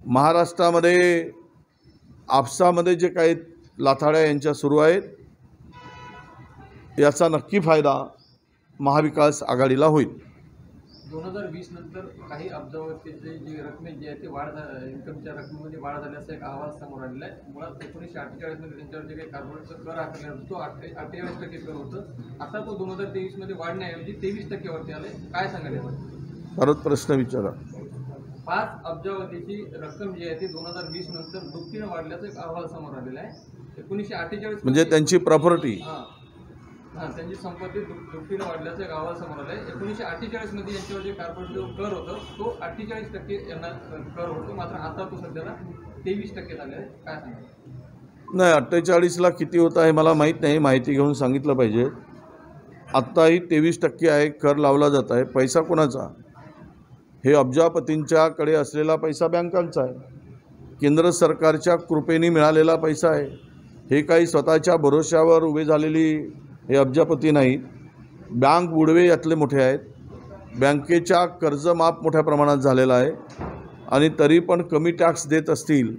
महाराष्ट्रामध्ये आपसामध्ये जे काही लाथाड्या यांच्या सुरू आहेत याचा नक्की फायदा महाविकास आघाडीला होईल। 2020 नंतर काही अब्जावतीचे जी रकमे जी आहे ती वाढ इन्कमच्या रकमेमध्ये वाढ झाल्याचा एक अहवाल समोर आलेला आहे। मुळात 1948 मध्ये त्यांच्यावर जे काही कार्पोरेटचा कर आकारला होता तो 48% कर होतं, आता तो 2023 मध्ये वाढण्याऐवजी 23% वरती आले। काय सांगाल यावर? परत प्रश्न विचारा। 5 अब्जावतीची रक्कम जी आहे ती 2020 नंतर दुपटीने वाढल्याचा एक अहवाल समोर आलेला आहे। 1948 म्हणजे त्यांची प्रॉपर्टी त्यांची संपत्ती दुपटीने वाढल्याचा एक अहवाल समोर आला आहे। 1948 मध्ये यांच्यावर जे कार्पोरेट कर होतं तो 48% यांना कर होतो, मात्र आता तो सध्याला 23% झाले आहे। काय सांगा? नाही, 48ला किती होता हे मला माहीत नाही, माहिती घेऊन सांगितलं पाहिजे। आत्ताही 23% आहे, कर लावला जात आहे। पैसा कोणाचा? हे अब्जापतींच्याकडे असलेला पैसा बँकांचा आहे, केंद्र सरकारच्या कृपेने मिळालेला पैसा आहे। हे काही स्वतःच्या भरोश्यावर उभे झालेली हे अब्जापती नाहीत, बँक बुडवे यातले मोठे आहेत। बँकेच्या कर्जमाफ मोठ्या प्रमाणात झालेला आहे आणि तरी पण कमी टॅक्स देत असतील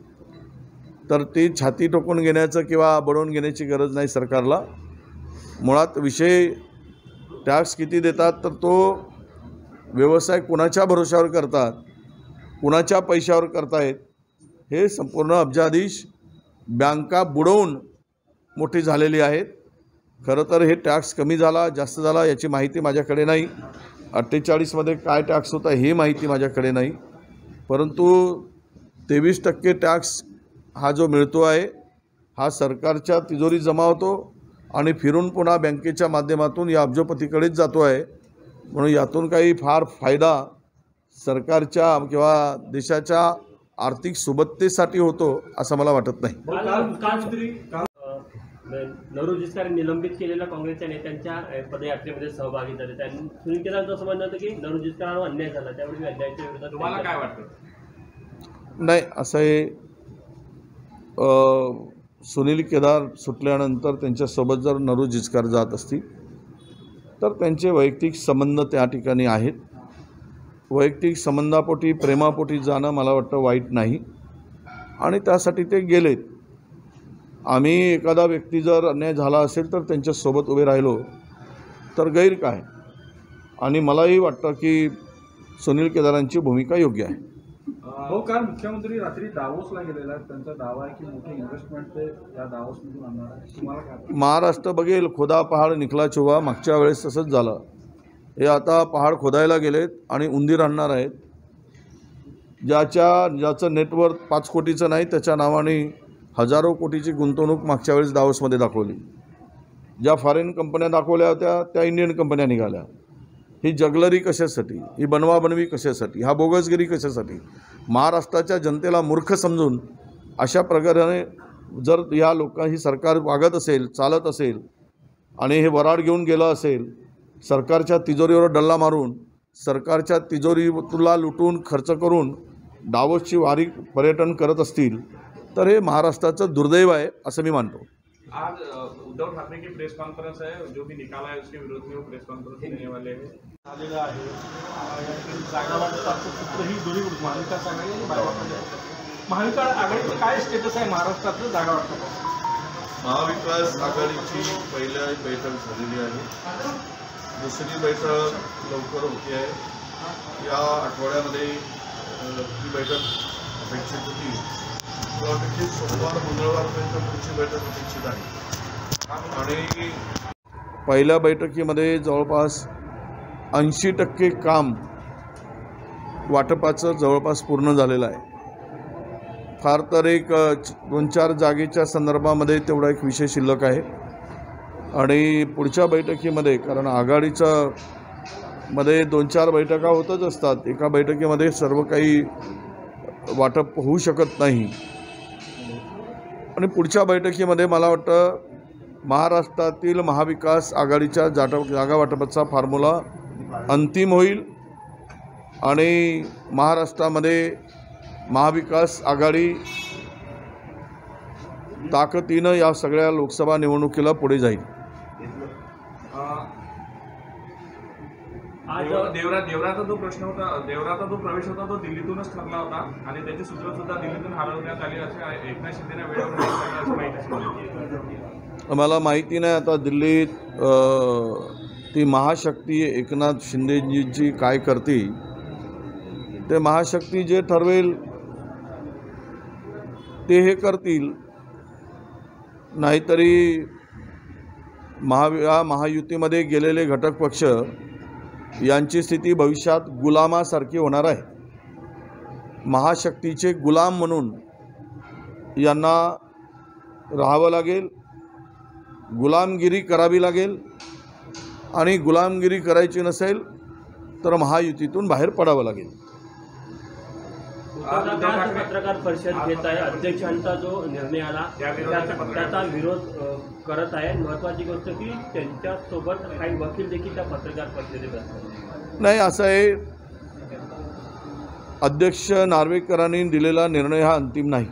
तर ते छाती ठोकून घेण्याचं किंवा बडवून घेण्याची गरज नाही सरकारला। मुळात विषय टॅक्स किती देतात तर तो व्यवसाय कुणाच्या भरोश्यावर करतात, कुणाच्या पैशावर करतायत हे संपूर्ण अब्जाधीश बँका बुडवून मोठी झालेली आहेत। खरं तर हे टॅक्स कमी झाला जास्त झाला याची माहिती माझ्याकडे नाही, 48 मध्ये काय टॅक्स होता हे माहिती माझ्याकडे नाही, परंतु 23% टॅक्स हा जो मिळतो आहे हा सरकारच्या तिजोरीत जमा होतो आणि फिरून पुन्हा बँकेच्या माध्यमातून या अब्जोपतीकडेच जातो आहे। म्हणून यातून काही फार फायदा सरकारच्या किंवा देशाच्या आर्थिक सुबत्तेसाठी होतो असं मला वाटत नाही। नवरोज जिचकार निलंबित केलेल्या काँग्रेसच्या नेत्यांच्या पदयात्रेमध्ये सहभागी झाले, त्यांनी सुनील केदारचं असं म्हणणं होतं की नवरोज जिचकारांवर अन्याय झाला, त्यावेळी अन्यायाच्या विरोधात तुम्हाला काय वाटतं? नाही, असं आहे, सुनील केदार सुटल्यानंतर त्यांच्यासोबत जर नवरोज जिचकार जात असतील तर त्यांचे वैयक्तिक संबंध त्या ठिकाणी आहेत। वैयक्तिक संबंधापोटी प्रेमापोटी जाणं मला वाटतं वाईट नाही आणि त्यासाठी ते गेलेत। आम्ही एखादा व्यक्ती जर अन्याय झाला असेल तर त्यांच्यासोबत उभे राहिलो तर गैर काय, आणि मलाही वाटतं की सुनील केदारांची भूमिका योग्य आहे। हो, कारण मुख्यमंत्री रात्री दावोसला गेलेला आहे, त्यांचा दावा आहे की मोठी इन्व्हेस्टमेंट ते या दावोसमधून आणणार आहे। तुम्हाला काय? महाराष्ट्र बघेल, खोदा पहाड निखला चुवा, मागच्या वेळेस तसंच झालं। हे आता पहाड खोदायला गेलेत आणि उंदीर आणणार आहेत। ज्याचं नेटवर्थ 5 कोटीचं नाही त्याच्या नावाने हजारो कोटीची गुंतवणूक मागच्या वेळेस दावोसमध्ये दाखवली। ज्या फॉरेन कंपन्या दाखवल्या होत्या त्या इंडियन कंपन्या निघाल्या। ही जगलरी कशासाठी, ही बनवाबनवी कशासाठी, हा बोगसगिरी कशासाठी? महाराष्ट्राच्या जनतेला मूर्ख समजून अशा प्रकारे जर या ही सरकार वागत असेल, चालत असेल आणि हे वराड घेऊन गेलं असेल, सरकारच्या तिजोरीवर डल्ला मारून सरकारच्या तिजोरीला लुटून खर्च करून दावोसची वारी पर्यटन करत असतील तर हे महाराष्ट्राचं दुर्दैव आहे असं मी मानतो। आज उद्धव ठाकरे की प्रेस कॉन्फ्रेंस है, जो भी निकाला है उसके विरोध में वो प्रेस कॉन्फ्रेंस देने वाले हैं। आलेला आहे जागा वाटपाचं सूत्रही दोन्ही महाविकास आघाडी महाविकास आघाडीचं काय स्टेटस आहे महाराष्ट्रातलं जागा वाटपाचं? महाविकास आघाडीची पहिल्या बैठक झालेली आहे, दुसरी बैठक लवकर होती आहे। या आठवड्यामध्ये ही बैठक अपेक्षित होती, अपेक्षित सोमवार मंगळवारपर्यंत पुढची बैठक अपेक्षित आहे आणि पहिल्या बैठकीमध्ये जवळपास 80% काम वाटपाचं जवळपास पूर्ण झालेलं आहे। फार तर एक 2-4 जागेच्या संदर्भामध्ये तेवढा एक विषय शिल्लक आहे आणि पुढच्या बैठकीमध्ये, कारण आघाडीचं मध्ये 2-4 बैठका होतच असतात, एका बैठकीमध्ये सर्व काही वाटप होऊ शकत नाही आणि पुढच्या बैठकीमध्ये मला वाटतं महाराष्ट्रातील महाविकास आघाडीच्या जागा वाटपाचा फॉर्म्युला अंतिम होईल आणि महाराष्ट्रामध्ये महाविकास आघाडी ताकदीनं या सगळ्या लोकसभा निवडणुकीला पुढे जाईल। आज देवराचा जो प्रश्न होता, देवराचा जो प्रवेश होता तो दिल्लीतूनच ठरला होता आणि त्याची सूत्र सुद्धा दिल्लीतून हलवण्यात आली असे एकनाथ शिंदेने वेळेवर अशी माहिती. मला माहिती नाही आता दिल्लीत ती महाशक्ती एकनाथ शिंदेजींची काय करते ते महाशक्ती जे ठरवेल ते हे करतील. नाहीतरी महायुतीमध्ये गेलेले घटक पक्ष यांची स्थिती भविष्यात गुलामासारखी होणार आहे. महाशक्तीचे गुलाम म्हणून यांना राहावं लागेल, गुलामगिरी करावी लागेल आणि गुलामगिरी करायची नसेल तर महायुतीतून बाहेर पडावं लागेल. पत्रकार परिषद घेत आहे, अध्यक्षांचा जो निर्णय आला त्याचा विरोध करत आहे. महत्वाची गोष्ट की त्यांच्यासोबत काही वकील देखील त्या पत्रकार परिषदेत असतात. नाही, असं आहे, अध्यक्ष नार्वेकरांनी दिलेला निर्णय हा अंतिम नाही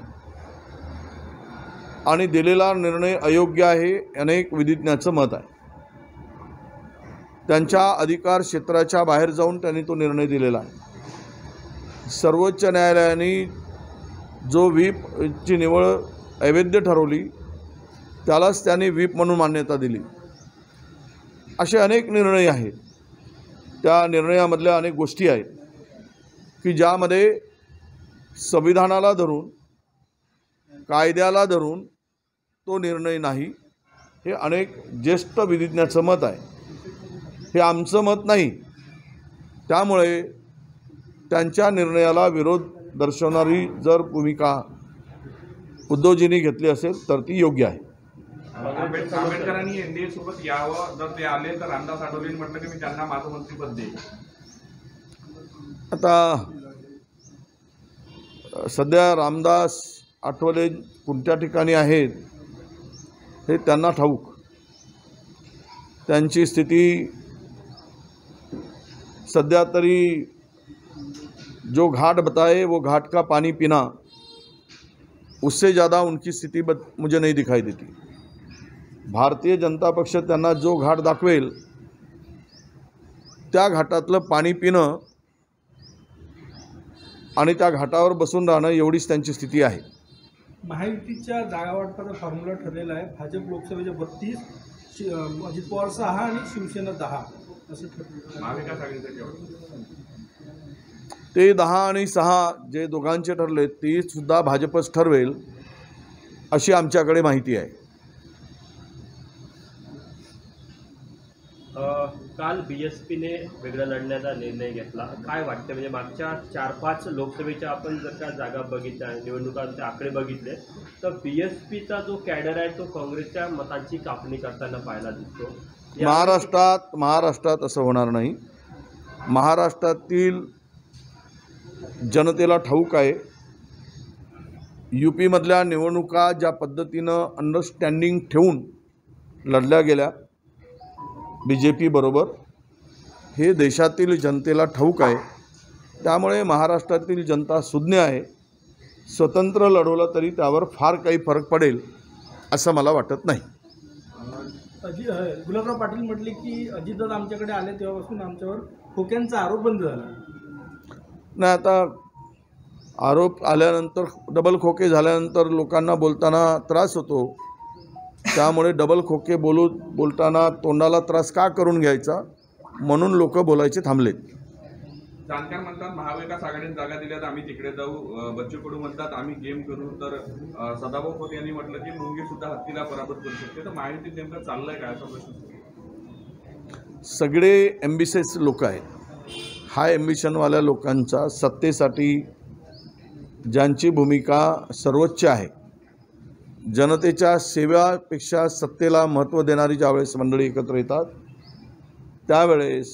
आणि दिलेला निर्णय अयोग्य आहे अनेक विधिज्ञांचं मत आहे. त्यांच्या अधिकार क्षेत्राच्या बाहेर जाऊन त्यांनी तो निर्णय दिलेला आहे. सर्वोच्च न्यायालयाने जो व्हीपची निवड अवैध ठरवली त्यालाच त्यांनी व्हीप म्हणून मान्यता दिली. असे अनेक निर्णय आहेत. त्या निर्णयामधल्या अनेक गोष्टी आहेत की ज्यामध्ये संविधानाला धरून, कायद्याला धरून तो निर्णय नाही, हे अनेक ज्येष्ठ विधिज्ञांचं मत आहे. हे आमचं मत नाही. त्यामुळे त्यांच्या निर्णयाला विरोध दर्शवणारी जर भूमिका उद्धवजींनी घेतली असेल तर ती योग्य आहे. आंबेडकरांनी एनडीए सोबत यावं, जर ते आले तर रामदास आठवलेंनी म्हटलं की मी त्यांना माझं मंत्रिपद देईन. आता सध्या रामदास आठवले कोणत्या ठिकाणी आहेत हे त्यांना ठाऊक. त्यांची स्थिती सध्या तरी जो घाट बताए वो घाट का पानी पीना, उससे ज़्यादा उनकी स्थिति मुझे नहीं दिखाई देती. भारतीय जनता पक्ष त्यांना जो घाट दाखवेल त्या घाटातलं पाणी पिणं आणि त्या घाटावर बसून राहणं एवढीच त्यांची स्थिती आहे. महायुतीच्या जागा वाटपाचा फॉर्म्युला ठरलेला आहे. भाजप लोकसभेचे 32, अजित पवार 6 आणि शिवसेना 10 असं ठरलं. महाविकास आघाडीचं ते 10 आणि 6 जे दोघांचे ठरले ती सुद्धा भाजपच ठरवेल अशी आमच्याकडे माहिती आहे. काल BSPने वेगळा लढण्याचा निर्णय घेतला. काय वाटतं, म्हणजे मागच्या 4-5 लोकसभेच्या आपण जर का जागा बघितल्या, निवडणुकांचे आकडे बघितले तर BSPचा जो कॅडर आहे तो काँग्रेसच्या मतांची कापणी करताना पाहायला दिसतो. महाराष्ट्रात असं होणार नाही. महाराष्ट्रातील जनतेला ठाऊक आहे UPमधल्या निवडणुका ज्या पद्धतीनं अंडरस्टँडिंग ठेवून लढल्या गेल्या BJP बरोबर, हे देशातील जनतेला ठाऊक आहे. त्यामुळे महाराष्ट्रातील जनता सुज्ञ आहे. स्वतंत्र लढवलं तरी त्यावर फार काही फरक पडेल असं मला वाटत नाही. गुलाबराव पाटील म्हटले की अजितदादा आमच्याकडे आले तेव्हापासून आमच्यावर खोक्यांचा आरोप बंद झाला नाही. आता आरोप आल्यानंतर, डबल खोके झाल्यानंतर लोकांना बोलताना त्रास होतो. त्यामुळे डबल खोके बोलताना तोंडाला त्रास का करून घ्यायचा, म्हणून लोक बोलायचे थांबलेत. जानकर म्हणतात महाविकास आघाडीने जागा दिल्यात आम्ही तिकडे जाऊ. बच्चू कडू म्हणतात आम्ही गेम करू. तर सदाभाऊ खोत यांनी म्हटलं की मुंगी सुद्धा हत्तीला पराभूत करू शकते. तर महायुतीत नेमकं चाललंय काय असा प्रश्न. सगळे एम्बिशियस लोक आहेत. हाय एम्बिशनवाल्या लोकांचा, सत्तेसाठी ज्यांची भूमिका सर्वोच्च आहे, जनतेच्या सेवेपेक्षा सत्तेला महत्त्व देणारी ज्यावेळेस मंडळी एकत्र येतात त्यावेळेस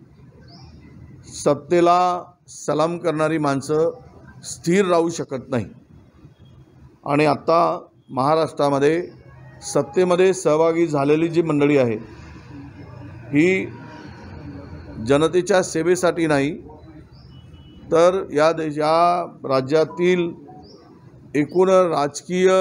सत्तेला सलाम करणारी माणसं स्थिर राहू शकत नाही. आणि आता महाराष्ट्रामध्ये सत्तेमध्ये सहभागी झालेली जी मंडळी आहे ही जनतेच्या सेवेसाठी नाही तर या राज्यातील एकूण राजकीय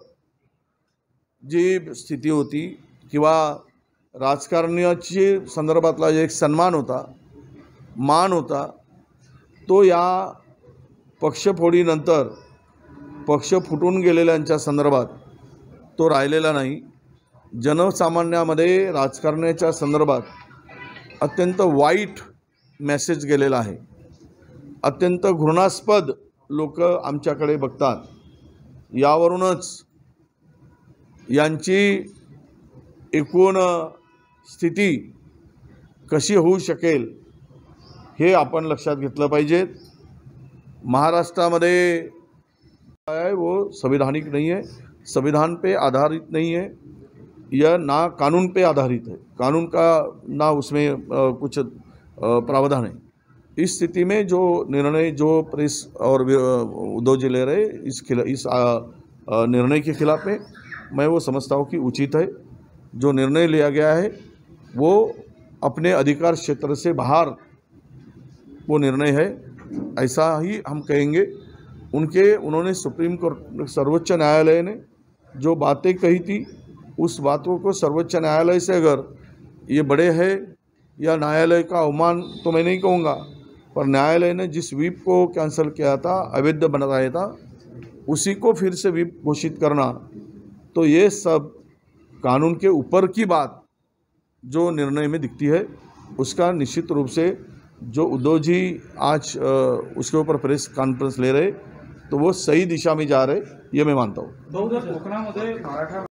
जी स्थिती होती किंवा राजकारण्याची संदर्भातला जो एक सन्मान होता मान होता तो या पक्षफोडीनंतर पक्ष फुटून गेलेल्यांच्या संदर्भात तो राहिलेला नाही. जनसामान्यामध्ये राजकारणाच्या संदर्भात अत्यंत वाईट मेसेज गेलेला आहे. अत्यंत घृणास्पद लोक आमच्याकडे बघतात. यावरूनच यांची एकूण स्थिती कशी होऊ शकेल हे आपण लक्षात घेतलं पाहिजे. महाराष्ट्रामध्ये है वो संवैधानिक नहीं है, संविधान पे आधारित नहीं है, यह ना कानून पे आधारित है, कानून का ना उसमें कुछ प्रावधान है. इस स्थिति में जो निर्णय जो प्रेस और उद्धव जी ले रहे इस निर्णय के खिलाफ में मैं वो समझता हूँ कि उचित है. जो निर्णय लिया गया है वो अपने अधिकार क्षेत्र से बाहर वो निर्णय है, ऐसा ही हम कहेंगे. उन्होंने सुप्रीम कोर्ट सर्वोच्च न्यायालय ने जो बातें कही थी उस बातों को सर्वोच्च न्यायालय से अगर ये बड़े है या न्यायालय का अवमान तो मैं नहीं कहूँगा, पर न्यायालय ने जिस व्हिप को कैंसिल किया था, अवैध बनाया था, उसी को फिर से व्हिप घोषित करना, तो ये सब कानून के ऊपर की बात जो निर्णय में दिखती है उसका निश्चित रूप से जो उद्धव जी आज उसके ऊपर प्रेस कॉन्फ्रेंस ले रहे तो वो सही दिशा में जा रहे, ये मैं मानता हूँ. कोकणामध्ये मराठा